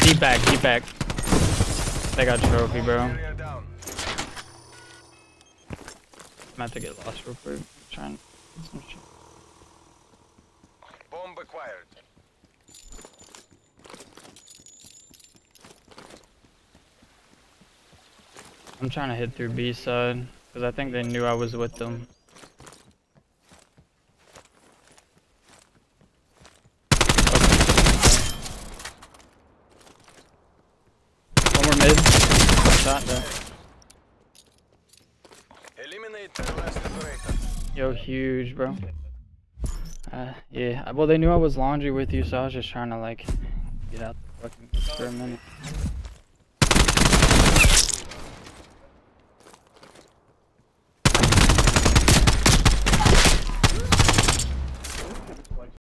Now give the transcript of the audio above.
Deep back, deep back. They got trophy, bro. I'm about to get lost real quick. Trying some shit. Bomb acquired. I'm trying to hit through B side because I think they knew I was with them. One more mid. Shot there. Eliminate the last operator. Yo, huge, bro. Yeah. Well, they knew I was laundry with you, so I was just trying to like get out the fucking for a minute.